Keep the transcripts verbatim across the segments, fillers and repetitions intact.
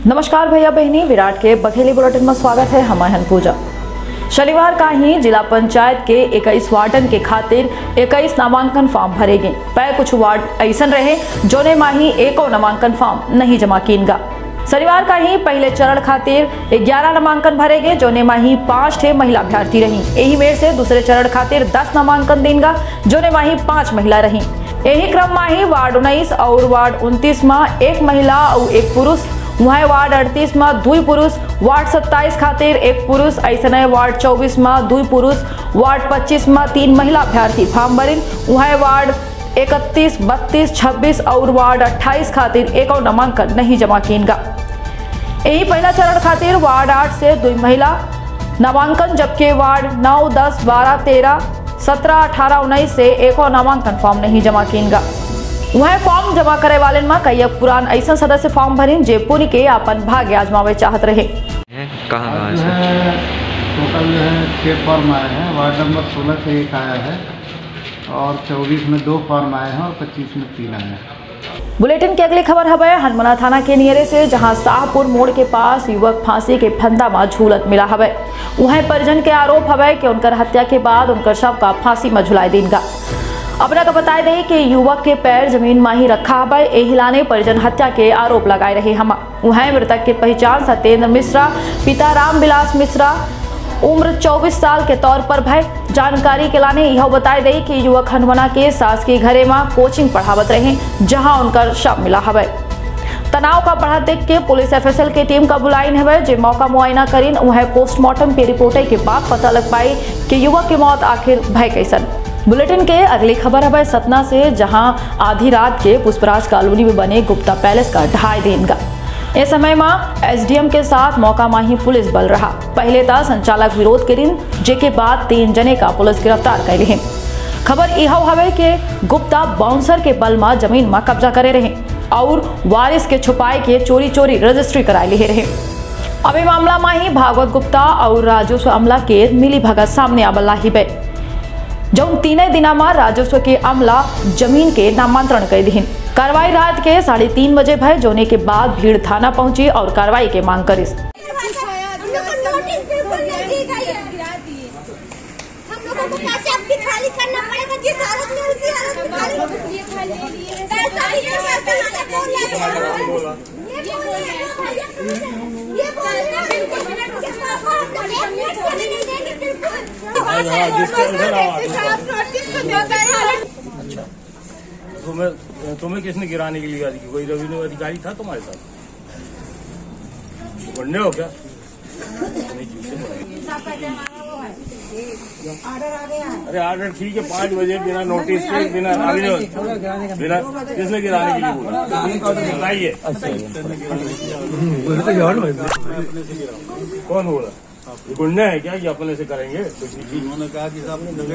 नमस्कार भैया बहनी, विराट के बघेली बुलेटिन में स्वागत है। हम हैं पूजा। शनिवार का ही जिला पंचायत के इक्कीस वार्डन के खातिर इक्कीस नामांकन फॉर्म भरे गए। पै कुछ वार्ड ऐसा रहे जो ने माही एको नामांकन फॉर्म नहीं जमा कीनगा। शनिवार का ही पहले चरण खातिर ग्यारह नामांकन भरे गए जो ने माही पांच ठे महिला अभ्यर्थी रही। यही मेर से दूसरे चरण खातिर दस नामांकन देगा जो ने माही पांच महिला रही। यही क्रम में ही वार्ड उन्नीस और वार्ड उनतीस में एक महिला और एक पुरुष, वहीं वार्ड अड़तीस में दुई पुरुष, वार्ड सत्ताईस खातिर एक पुरुष, ऐसा वार्ड चौबीस में दुई पुरुष, वार्ड पच्चीस में तीन महिला अभ्यर्थी फॉर्म भरिन। वहीं वार्ड इकतीस, बत्तीस, छब्बीस और वार्ड अट्ठाईस खातिर एक और नामांकन नहीं जमा कीनगा। यही पहला चरण खातिर वार्ड आठ से दुई महिला नामांकन, जबकि वार्ड नौ, दस, बारह, तेरह, सत्रह, अठारह, उन्नीस से एक और नामांकन फॉर्म नहीं जमा कीनगा। वह फॉर्म जमा करे वाले में कई पुरान ऐसा सदस्य फॉर्म भरिन जे पुनी के अपन भाग्य आजमावे चाहत रहे। कहाँ कहाँ से टोटल जो है छः फॉर्म आए हैं। वार्ड नंबर सोलह से एक आया है और चौबीस में दो फॉर्म आए हैं और पच्चीस में तीन आए हैं। बुलेटिन की अगली खबर है हनुमाना थाना के नियरे से, जहां शाहपुर मोड़ के पास युवक फांसी के फंदा में झूलत मिला है। वहीं परिजन के आरोप है कि उनकर हत्या के बाद उनकर शव का फांसी में झुलाई देगा। अपना का बताए दे कि युवक के पैर जमीन में ही रखा है। एहिलाने परिजन हत्या के आरोप लगाए रहे हम। वहीं मृतक के पहचान सत्येंद्र मिश्रा, पिता राम विलास मिश्रा, उम्र चौबीस साल के तौर पर भय। जानकारी के लाने यह बताए दे कि युवक हनुमाना के शासकीय घरे में कोचिंग पढ़ावत रहे, जहां उनका शव मिला है। तनाव का बढ़ा देख के पुलिस एफएसएल की टीम का बुलाइन है, जो मौका मुआयना करीन। वह पोस्टमार्टम के रिपोर्ट के बाद पता लग पाई कि युवक की मौत आखिर भय कैसन। बुलेटिन के अगली खबर है सतना से, जहां आधी रात के पुष्पराज कॉलोनी में बने गुप्ता पैलेस का ढाई देगा। इस समय में एसडीएम के साथ मौका माही पुलिस बल रहा। पहले था संचालक विरोध करीन, जेके बाद तीन जने का पुलिस गिरफ्तार कर ली। खबर यह हवे कि गुप्ता बाउंसर के बल में जमीन में कब्जा करे रहे और वारिस के छुपाए के चोरी चोरी रजिस्ट्री कराए ले रहे। अभी मामला में ही भागवत गुप्ता और राजस्व अमला के मिली भगत सामने आबला ही बे, जो तीन दिन में राजस्व के अमला जमीन के नामांतरण कर दी। कार्रवाई रात के साढ़े तीन बजे भय, जोने के बाद भीड़ थाना पहुंची और कार्रवाई के मांग करी। तुम्हें तुम्हें किसने गिराने के लिए कहा कि कोई रेवेन्यू अधिकारी था तुम्हारे साथ? बढ़ने हो क्या? अरे आर्डर ठीक है, पाँच बजे बिना नोटिस के, बिना बिना किसने गिराने के लिए बोला? बताइए कौन बोला? गुंडे है क्या कि अपने से करेंगे? उन्होंने कहा कि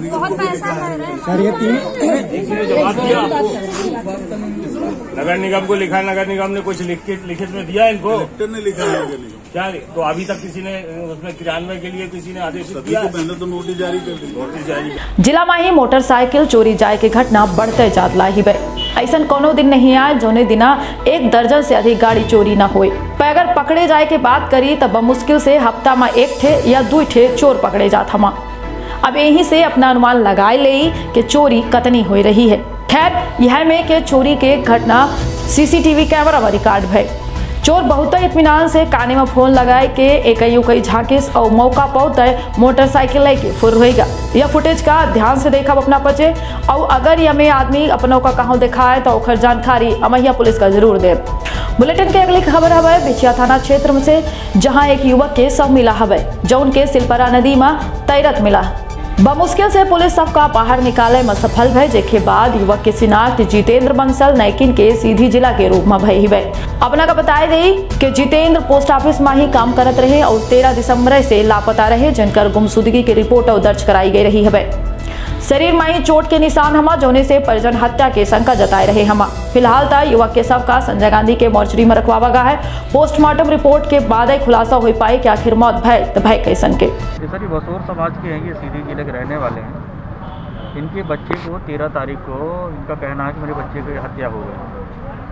जवाब दिया आपको। नगर निगम को लिखा, नगर निगम ने कुछ लिखित लिखित में दिया इनको? ने लिखा है क्या? तो अभी तक किसी ने उसमें क्रियान्वयन के लिए किसी ने आदेश दिया? पहले तो नोटिस जारी कर दी। नोटिस जारी जिला में ही मोटरसाइकिल चोरी जाए की घटना बढ़ते जात लाई है। ऐसा कोनो दिन नहीं आए जोने दिना एक दर्जन से अधिक गाड़ी चोरी न हुए। अगर पकड़े जाए के बात करी तब मुश्किल से हफ्ता में एक ठे या दो ठे चोर पकड़े जात हमा। अब यही से अपना अनुमान लगाए ले कि चोरी कतनी हो रही है। खैर, यह में के चोरी के घटना सीसीटीवी कैमरा में रिकॉर्ड है। चोर बहुत इत्मीनान से काने में फोन लगाए के एक कई झाकिस और मौका पहुंचे मोटरसाइकिल लेके फुर होगा। यह फुटेज का ध्यान से देखा अपना पचे, और अगर यह में आदमी अपनों का कहाँ दिखाए तो ओखर जानकारी अमैया पुलिस का जरूर दे। बुलेटिन के अगली खबर है बिछिया थाना क्षेत्र में से, जहां एक युवक के शव मिला है, जो उनके सिलपरा नदी में तैरत मिला। बमुश्किल से पुलिस शव का बाहर निकाले में सफल भय, जेके बाद युवक के शिनाख्त जितेंद्र बंसल नैकिन के सीधी जिला के रूप में भई है। अपना का बताए दी कि जितेंद्र पोस्ट ऑफिस में ही काम करत रहे और तेरह दिसंबर से लापता रहे, जिनकर गुमशुदगी की रिपोर्ट दर्ज कराई गई रही है। शरीर में ही चोट के निशान हमा, जोने से परिजन हत्या के शंका जताए रहे हमा। फिलहाल ता युवक के शव का संजय गांधी के मोर्चरी में रखवावा गया है। पोस्टमार्टम रिपोर्ट के बाद ही खुलासा हो पाए कि आखिर मौत भय तो भय कैसन के। सर ये बसोर समाज के हैं, ये सीधी जिले के रहने वाले हैं। इनके बच्चे को तेरह तारीख को इनका कहना है कि मेरे बच्चे की हत्या हो गई।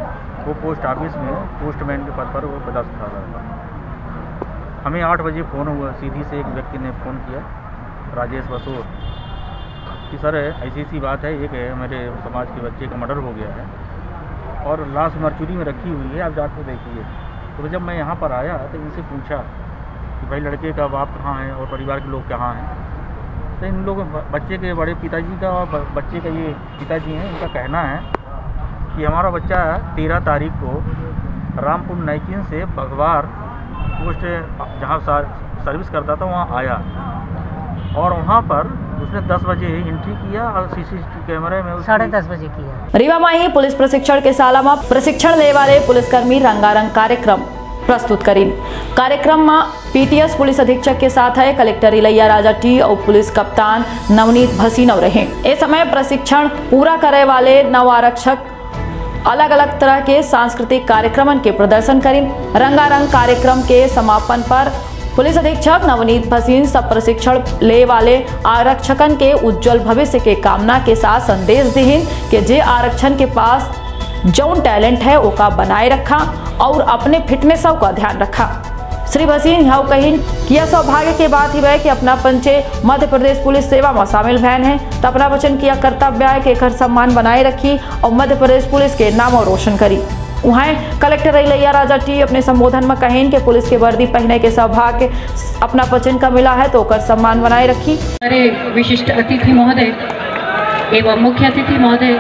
वो पोस्ट ऑफिस में पोस्टमैन के पद पर वो पदस्थ था। हमें आठ बजे फ़ोन हुआ, सीधी से एक व्यक्ति ने फ़ोन किया, राजेश बसोर, कि सर ऐसी ऐसी बात है, एक है मेरे समाज के बच्चे का मर्डर हो गया है और लाश मरचुरी में रखी हुई है, आप जाकर देखिए। तो जब मैं यहाँ पर आया तो इनसे पूछा कि भाई लड़के का बाप कहाँ है और परिवार के लोग कहाँ हैं। तो इन लोग बच्चे के बड़े पिताजी का और बच्चे का ये पिताजी हैं, इनका कहना है कि हमारा बच्चा तेरह तारीख को रामपुर नैकिन से बघवार पोस्ट जहाँ सर्विस करता था वहाँ आया और वहाँ पर उसने दस बजे एंट्री किया और सीसीटीवी कैमरे में साढ़े दस बजे किया। रीवा माही पुलिस प्रशिक्षण के साला में प्रशिक्षण ले वाले पुलिसकर्मी रंगारंग कार्यक्रम प्रस्तुत करी। कार्यक्रम में पीटीएस पुलिस अधीक्षक के साथ है कलेक्टर इलैया राजा टी और पुलिस कप्तान नवनीत भसीनव रहे। इस समय प्रशिक्षण पूरा करे वाले नव आरक्षक अलग अलग तरह के सांस्कृतिक कार्यक्रमन के प्रदर्शन करें। रंगारंग कार्यक्रम के समापन पर पुलिस अधीक्षक नवनीत भसीन सब प्रशिक्षण ले वाले आरक्षकन के उज्जवल भविष्य के कामना के साथ संदेश दिहिन कि जे आरक्षण के पास जौन टैलेंट है ओका बनाए रखा और अपने फिटनेस का ध्यान रखा। श्री भसीन यह कहिन कि यह सौभाग्य के बात ही है कि अपना पंचे मध्य प्रदेश पुलिस सेवा में शामिल भैन है तो अपना वचन किया कर्तव्य है कि एक सम्मान बनाए रखी और मध्य प्रदेश पुलिस के नाम और रोशन करी। वहाँ कलेक्टर इलैया राजा टी अपने संबोधन में कहें कि पुलिस के वर्दी पहने के सौभाग्य अपना वचन का मिला है तो कर सम्मान बनाए रखी। अरे विशिष्ट अतिथि महोदय एवं मुख्य अतिथि महोदय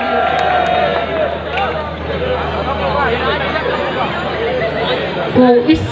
को इस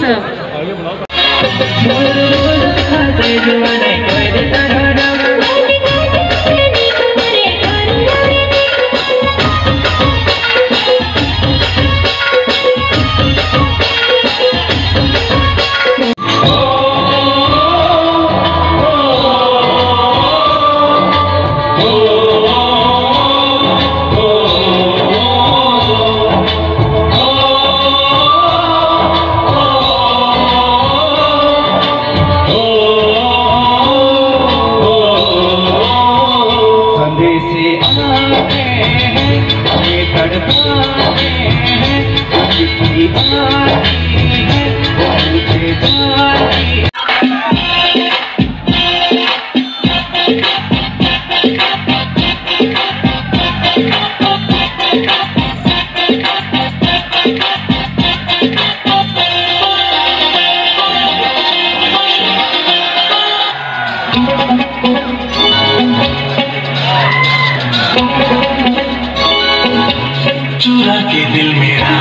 चुरा के दिल मेरा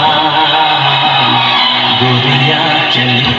गोरिया चली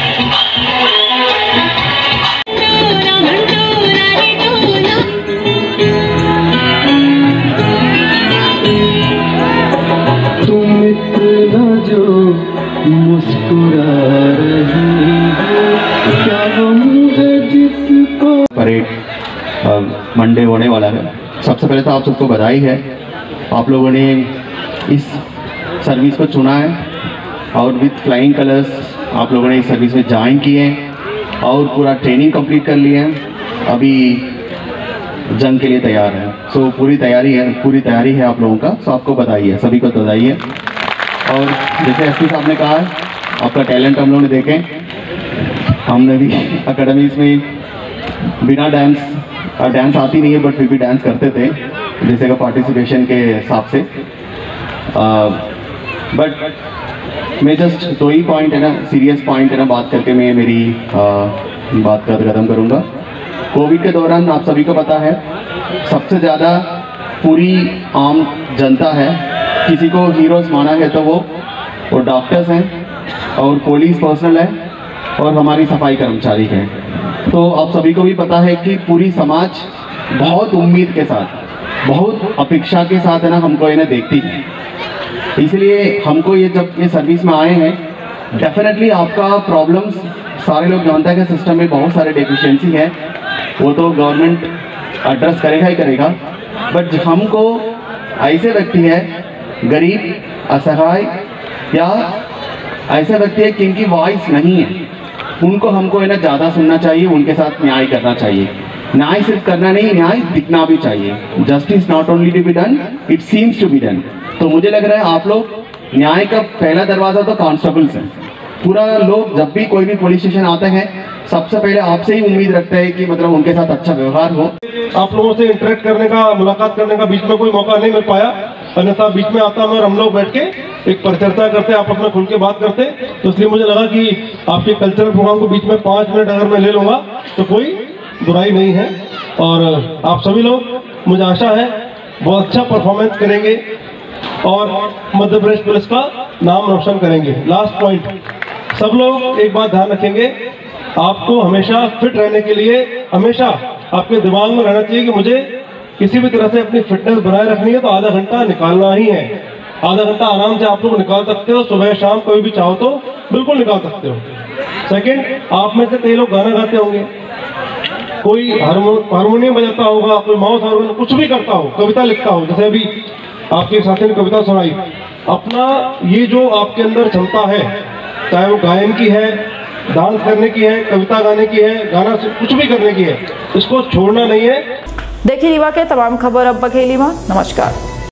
तुम इतना जो मुस्कुरा रही हो क्या हम है जिसको। परेड मंडे होने वाला है। सबसे पहले तो आप सबको बधाई है, आप लोगों ने इस सर्विस को चुना है और विथ फ्लाइंग कलर्स आप लोगों ने इस सर्विस में ज्वाइन किए और पूरा ट्रेनिंग कंप्लीट कर लिए हैं, अभी जंग के लिए तैयार है। सो पूरी तैयारी है, पूरी तैयारी है आप लोगों का। सो आपको बधाई है, सभी को बधाई है। और जैसे एस पी साहब ने कहा आपका टैलेंट हम लोगों ने देखे, हमने भी अकेडमीज में बिना डांस डांस आती नहीं है बट फिर भी डांस करते थे जैसे का पार्टिसिपेशन के हिसाब से। बट मैं जस्ट दो ही पॉइंट है ना, सीरियस पॉइंट है ना, बात करके मैं मेरी आ, बात का खत्म करूँगा। कोविड के दौरान आप सभी को पता है सबसे ज़्यादा पूरी आम जनता है, किसी को हीरोज़ माना है तो वो वो डॉक्टर्स हैं और पुलिस पर्सनल है और हमारी सफाई कर्मचारी हैं। तो आप सभी को भी पता है कि पूरी समाज बहुत उम्मीद के साथ, बहुत अपेक्षा के साथ है ना हमको इन्हें देखती है। इसलिए हमको ये जब ये सर्विस में आए हैं, डेफिनेटली आपका प्रॉब्लम्स सारे लोग जानते हैं कि सिस्टम में बहुत सारे डेफिशिएंसी है, वो तो गवर्नमेंट एड्रेस करेगा ही करेगा। बट हमको ऐसे व्यक्ति है गरीब, असहाय या ऐसे व्यक्ति है जिनकी वॉइस नहीं है, उनको हमको है ना ज़्यादा सुनना चाहिए, उनके साथ न्याय करना चाहिए। न्याय सिर्फ करना नहीं, न्याय दिखना भी चाहिए। Justice not only to be done, it seems to be done. तो मुझे लग रहा है आप लोग न्याय का पहला दरवाजा तो कांस्टेबल्स है। पूरा लोग जब भी कोई भी पुलिस स्टेशन आते हैं सबसे पहले आपसे ही उम्मीद रखते हैं कि मतलब उनके साथ अच्छा व्यवहार हो। आप लोगों से इंटरेक्ट करने का, मुलाकात करने का बीच में कोई मौका नहीं मिल पाया, अन्यथा बीच में आता मैं और हम लोग बैठ के एक परिचर्चा करते, आप अपना खुल के बात करते, तो इसलिए मुझे लगा कि आपके कल्चरल प्रोग्राम को बीच में पाँच मिनट अगर मैं ले लूँगा तो कोई बुराई नहीं है। और आप सभी लोग, मुझे आशा है, बहुत अच्छा परफॉर्मेंस करेंगे और मध्य प्रदेश पुलिस का नाम रोशन करेंगे। लास्ट पॉइंट, सब लोग एक बात ध्यान रखेंगे, आपको हमेशा फिट रहने के लिए हमेशा आपके दिमाग में रहना चाहिए कि मुझे किसी भी तरह से अपनी फिटनेस बनाए रखनी है तो आधा घंटा निकालना ही है। आधा घंटा आराम से आप लोग निकाल सकते हो, सुबह शाम कभी भी चाहो तो बिल्कुल निकाल सकते हो। सेकंड, आप में से कई लोग गाना गाते होंगे, कोई हारमोनियम बजाता होगा, कोई माउथ ऑर्गन, कुछ भी करता हो, कविता लिखता हो, जैसे अभी आपके साथी ने कविता सुनाई। अपना ये जो आपके अंदर क्षमता है, चाहे वो गायन की है, डांस करने की है, कविता गाने की है, गाना कुछ भी करने की है, इसको छोड़ना नहीं है। देखिए रीवा के तमाम खबर अब बघेली में। नमस्कार।